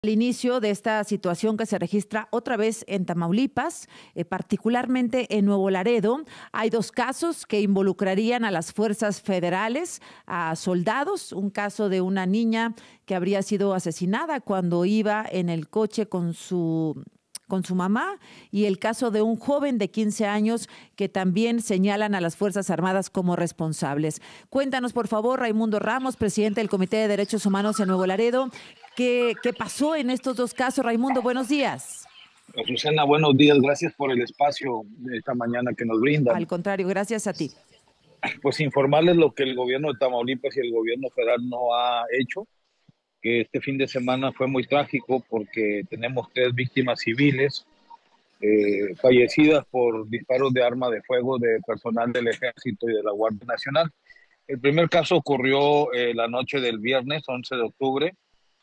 Al inicio de esta situación que se registra otra vez en Tamaulipas, particularmente en Nuevo Laredo, hay dos casos que involucrarían a las fuerzas federales, a soldados. Un caso de una niña que habría sido asesinada cuando iba en el coche con su mamá, y el caso de un joven de 15 años que también señalan a las Fuerzas Armadas como responsables. Cuéntanos, por favor, Raimundo Ramos, presidente del Comité de Derechos Humanos en Nuevo Laredo, ¿qué pasó en estos dos casos? Raimundo, buenos días. Susana, buenos días. Gracias por el espacio de esta mañana que nos Al brindan. contrario, gracias a ti. Pues informarles lo que el gobierno de Tamaulipas y el gobierno federal no ha hecho, que este fin de semana fue muy trágico porque tenemos 3 víctimas civiles fallecidas por disparos de arma de fuego de personal del Ejército y de la Guardia Nacional. El primer caso ocurrió la noche del viernes 11 de octubre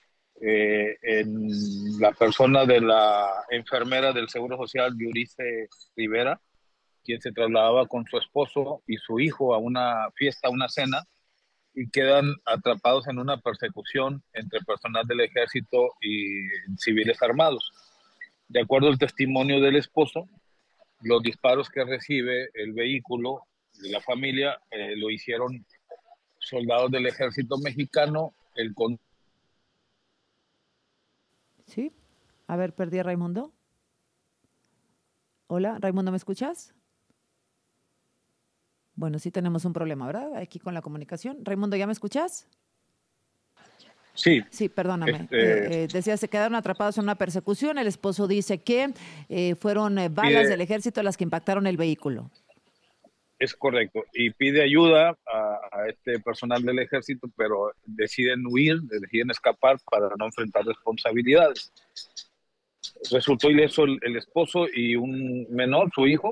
en la persona de la enfermera del Seguro Social, Yurice Rivera, quien se trasladaba con su esposo y su hijo a una fiesta, a una cena, y quedan atrapados en una persecución entre personal del ejército y civiles armados. De acuerdo al testimonio del esposo, los disparos que recibe el vehículo de la familia lo hicieron soldados del ejército mexicano. ¿Sí? A ver, perdí a Raimundo. Hola, Raimundo, ¿me escuchas? Bueno, sí tenemos un problema, ¿verdad? Aquí con la comunicación. Raimundo, ¿ya me escuchas? Sí, Sí, perdóname. este, Decía, se quedaron atrapados en una persecución. El esposo dice que fueron balas pide, del ejército las que impactaron el vehículo. es correcto, y pide ayuda a este personal del ejército, pero deciden huir, deciden escapar para no enfrentar responsabilidades. Resultó ileso el esposo y un menor, su hijo,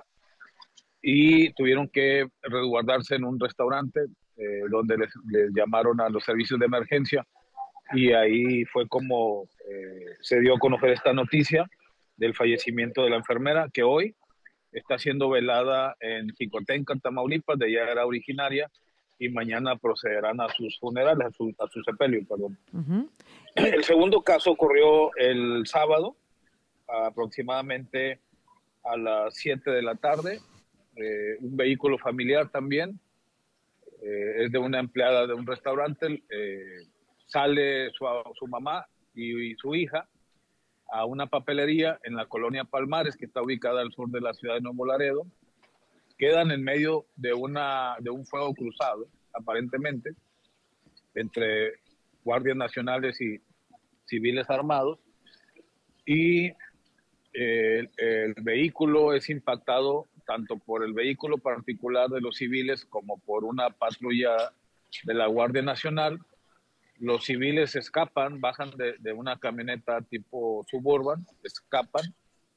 y tuvieron que resguardarse en un restaurante donde les llamaron a los servicios de emergencia, y ahí fue como se dio a conocer esta noticia del fallecimiento de la enfermera, que hoy está siendo velada en Jicotenca, Tamaulipas, de ella era originaria, y mañana procederán a sus funerales, a su sepelio, perdón. Ujú. Y El segundo caso ocurrió el sábado, aproximadamente a las 7 de la tarde. Un vehículo familiar también, es de una empleada de un restaurante. Sale su mamá y su hija a una papelería en la colonia Palmares, que está ubicada al sur de la ciudad de Nuevo Laredo. Quedan en medio de un fuego cruzado, aparentemente, entre guardias nacionales y civiles armados, y el vehículo es impactado tanto por el vehículo particular de los civiles como por una patrulla de la Guardia Nacional. Los civiles escapan, bajan de una camioneta tipo Suburban, escapan,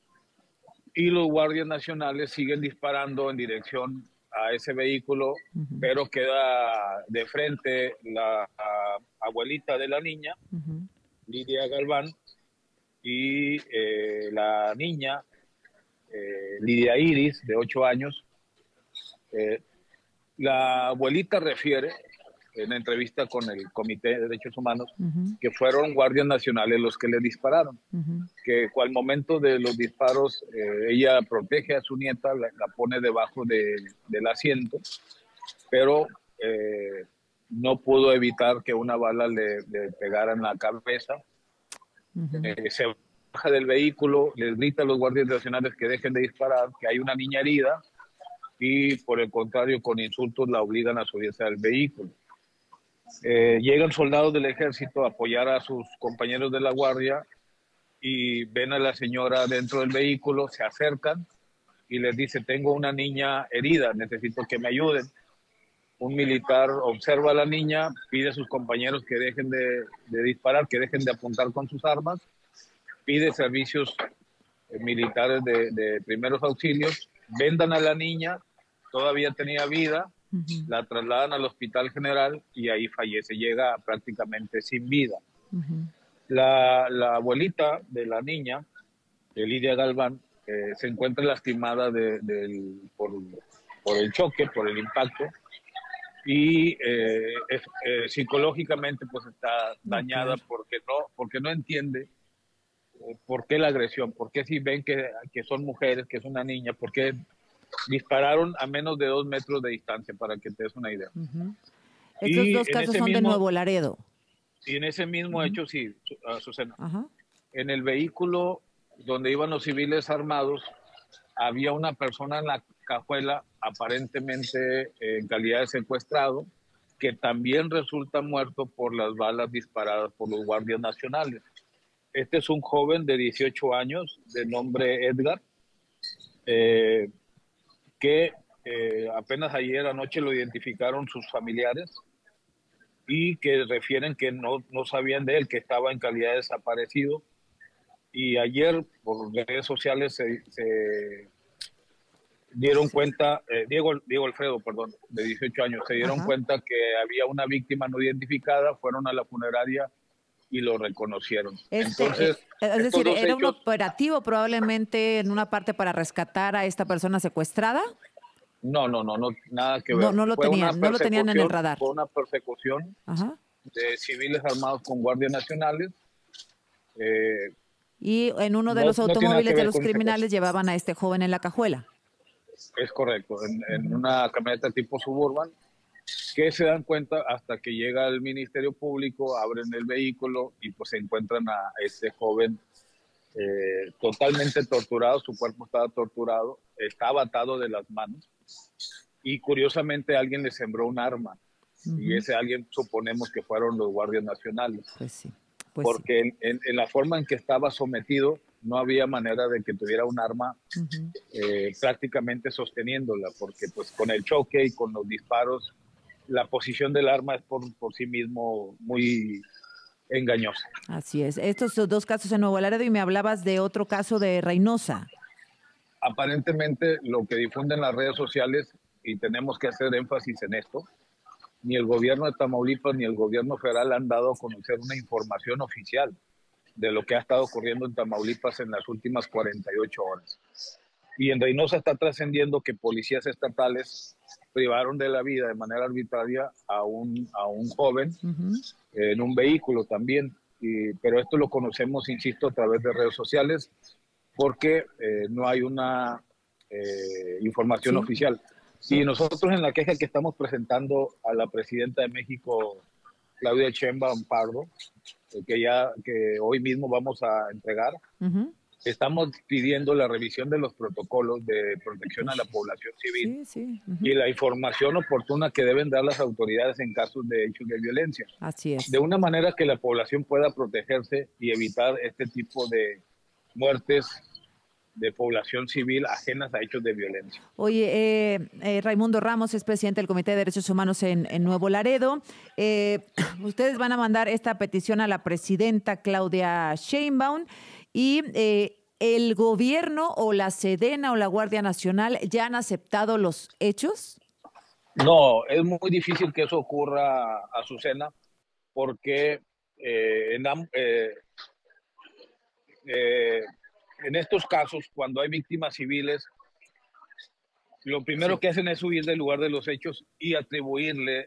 y los guardias nacionales siguen disparando en dirección a ese vehículo, ujú, pero queda de frente la abuelita de la niña, ujú. Lidia Galván, y la niña, Lidia Iris, de 8 años. Eh, la abuelita refiere en entrevista con el Comité de Derechos Humanos Ujú, que fueron guardias nacionales los que le dispararon, ujú. que al momento de los disparos ella protege a su nieta, la pone debajo del asiento, pero no pudo evitar que una bala le pegara en la cabeza. Ujú. Se baja del vehículo, les grita a los guardias nacionales que dejen de disparar, que hay una niña herida, y por el contrario, con insultos la obligan a subirse al vehículo. Llegan soldados del ejército a apoyar a sus compañeros de la guardia y ven a la señora dentro del vehículo, se acercan y les dice: tengo una niña herida, necesito que me ayuden. Un militar observa a la niña, pide a sus compañeros que dejen de disparar, que dejen de apuntar con sus armas, pide servicios militares de primeros auxilios, vendan a la niña, todavía tenía vida, Ujú, la trasladan al Hospital General y ahí fallece, llega prácticamente sin vida. ujú, La abuelita de la niña, de Lidia Galván, se encuentra lastimada por el choque, por el impacto, y psicológicamente pues está no, dañada claro. porque no entiende ¿Por qué la agresión? ¿Por qué si ven que son mujeres, que es una niña? ¿Por qué dispararon a menos de 2 metros de distancia, para que te des una idea? Estos dos casos son de Nuevo Laredo. Y en ese mismo hecho, sí, Azucena, Ajá. en el vehículo donde iban los civiles armados, había una persona en la cajuela, aparentemente en calidad de secuestrado, que también resulta muerto por las balas disparadas por los guardias nacionales. Este es un joven de 18 años, de nombre Edgar, eh, que apenas ayer anoche lo identificaron sus familiares y que refieren que no sabían de él, que estaba en calidad de desaparecido. Y ayer por redes sociales se dieron cuenta, Diego Alfredo, perdón, de 18 años, se dieron cuenta que había una víctima no identificada, fueron a la funeraria y lo reconocieron. Entonces, es decir, ¿era un hechos, operativo probablemente en una parte para rescatar a esta persona secuestrada? no, nada que ver. No lo tenían en el radar. Fue una persecución de civiles armados con guardias nacionales. Y en uno de los automóviles de los criminales llevaban a este joven en la cajuela. Es correcto, en una camioneta tipo Suburban, que se dan cuenta hasta que llega el Ministerio Público, abren el vehículo y pues se encuentran a este joven totalmente torturado, su cuerpo estaba torturado, estaba atado de las manos y curiosamente alguien le sembró un arma y ese alguien suponemos que fueron los guardias nacionales. Pues sí. Porque en la forma en que estaba sometido no había manera de que tuviera un arma prácticamente sosteniéndola, porque pues con el choque y con los disparos, la posición del arma es por sí mismo muy engañosa. Así es. Estos son dos casos en Nuevo Laredo y me hablabas de otro caso de Reynosa. Aparentemente lo que difunden las redes sociales, y tenemos que hacer énfasis en esto, ni el gobierno de Tamaulipas ni el gobierno federal han dado a conocer una información oficial de lo que ha estado ocurriendo en Tamaulipas en las últimas 48 horas. Y en Reynosa está trascendiendo que policías estatales privaron de la vida de manera arbitraria a un joven en un vehículo también. Pero esto lo conocemos, insisto, a través de redes sociales porque no hay una información oficial. Y nosotros en la queja que estamos presentando a la presidenta de México, Claudia Sheinbaum Pardo, que hoy mismo vamos a entregar, estamos pidiendo la revisión de los protocolos de protección a la población civil y la información oportuna que deben dar las autoridades en casos de hechos de violencia. Así es. De una manera que la población pueda protegerse y evitar este tipo de muertes de población civil ajenas a hechos de violencia. Oye, Raimundo Ramos es presidente del Comité de Derechos Humanos en Nuevo Laredo. Ustedes van a mandar esta petición a la presidenta Claudia Sheinbaum y ¿el gobierno o la Sedena o la Guardia Nacional ya han aceptado los hechos? No, es muy difícil que eso ocurra, Azucena, porque en estos casos, cuando hay víctimas civiles, lo primero que hacen es huir del lugar de los hechos y atribuirle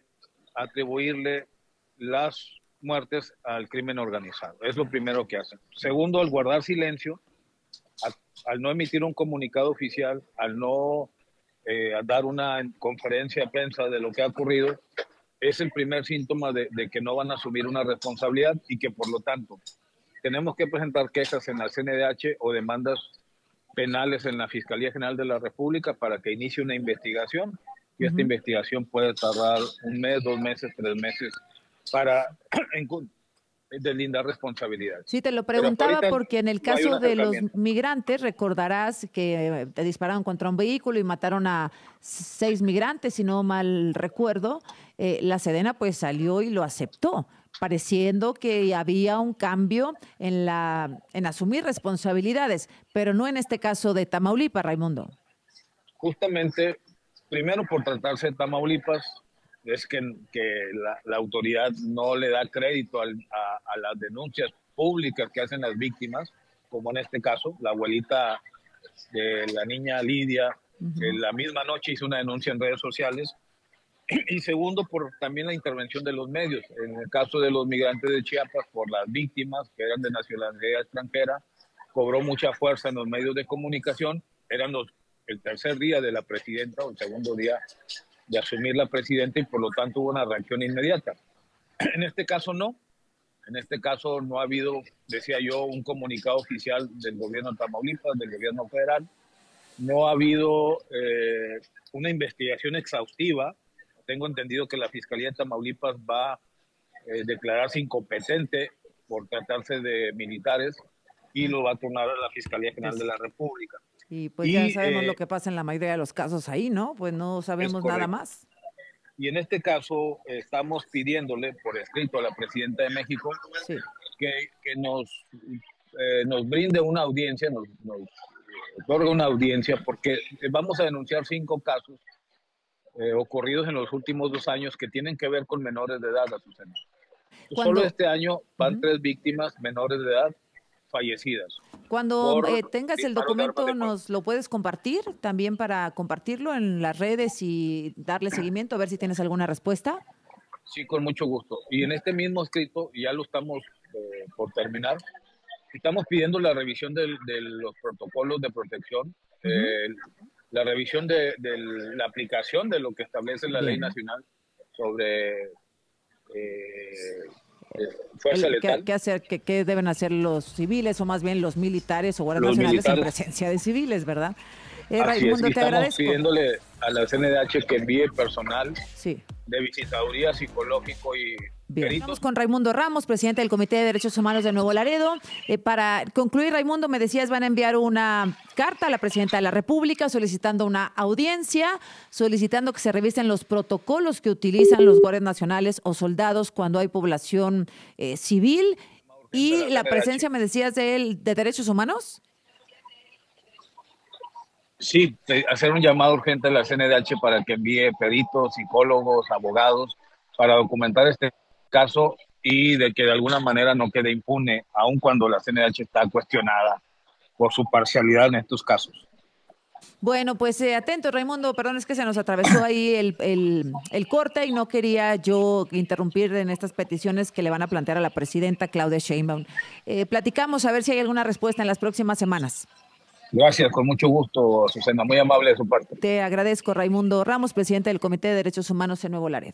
las muertes al crimen organizado. Es lo primero que hacen. Segundo, al guardar silencio, al no emitir un comunicado oficial, al no dar una conferencia de prensa de lo que ha ocurrido, es el primer síntoma de que no van a asumir una responsabilidad y que por lo tanto tenemos que presentar quejas en la CNDH o demandas penales en la Fiscalía General de la República para que inicie una investigación y esta investigación puede tardar 1 mes, 2 meses, 3 meses para deslindar responsabilidades. Sí, te lo preguntaba porque en el caso de los migrantes, recordarás que te dispararon contra un vehículo y mataron a 6 migrantes, si no mal recuerdo. La Sedena pues salió y lo aceptó, pareciendo que había un cambio en asumir responsabilidades, pero no en este caso de Tamaulipas, Raimundo. Justamente, primero por tratarse de Tamaulipas, es que la autoridad no le da crédito a las denuncias públicas que hacen las víctimas, como en este caso, la abuelita de la niña Lidia, que la misma noche hizo una denuncia en redes sociales. Y segundo, por también la intervención de los medios. En el caso de los migrantes de Chiapas, por las víctimas que eran de nacionalidad extranjera, cobró mucha fuerza en los medios de comunicación. El tercer día de la presidenta o el segundo día de asumir la presidenta y por lo tanto hubo una reacción inmediata. En este caso no. En este caso no ha habido, decía yo, un comunicado oficial del gobierno de Tamaulipas, del gobierno federal. No ha habido una investigación exhaustiva. Tengo entendido que la Fiscalía de Tamaulipas va a declararse incompetente por tratarse de militares y lo va a turnar a la Fiscalía General de la República. Y pues ya sabemos lo que pasa en la mayoría de los casos ahí, ¿no? Pues no sabemos nada más. Y en este caso estamos pidiéndole por escrito a la presidenta de México sí. que nos brinde una audiencia, nos otorgue una audiencia, porque vamos a denunciar 5 casos ocurridos en los últimos 2 años que tienen que ver con menores de edad, Azucena. Solo este año van 3 víctimas menores de edad fallecidas. Cuando tengas el documento, ¿nos lo puedes compartir también para compartirlo en las redes y darle seguimiento, a ver si tienes alguna respuesta? Sí, con mucho gusto. Y en este mismo escrito, ya lo estamos por terminar, estamos pidiendo la revisión de los protocolos de protección, la revisión de la aplicación de lo que establece la ley nacional sobre fuerza letal. ¿Qué deben hacer los civiles o más bien los militares o guardias nacionales en presencia de civiles, verdad? Raimundo, te agradezco. Estamos pidiéndole a la CNDH que envíe personal de visitaduría psicológico y peritos. Estamos con Raimundo Ramos, presidente del Comité de Derechos Humanos de Nuevo Laredo. Para concluir, Raimundo, me decías, van a enviar una carta a la presidenta de la República solicitando una audiencia, solicitando que se revisen los protocolos que utilizan los guardias nacionales o soldados cuando hay población civil y la presencia, me decías, de derechos humanos. Sí, hacer un llamado urgente a la CNDH para que envíe peritos, psicólogos, abogados, para documentar este caso y de que de alguna manera no quede impune, aun cuando la CNDH está cuestionada por su parcialidad en estos casos. Bueno, pues atento, Raimundo, perdón, es que se nos atravesó ahí el corte y no quería yo interrumpir en estas peticiones que le van a plantear a la presidenta Claudia Sheinbaum. Platicamos a ver si hay alguna respuesta en las próximas semanas. Gracias, con mucho gusto, Azucena, muy amable de su parte. Te agradezco, Raimundo Ramos, presidente del Comité de Derechos Humanos en Nuevo Laredo.